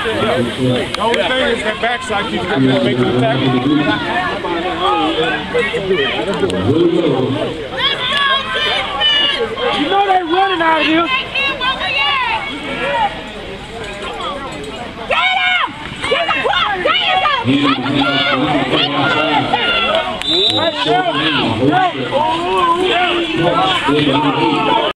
The only thing is that backside keeps having to make the tackle. You know they're running out of here. Get him! Get the clock! Get him!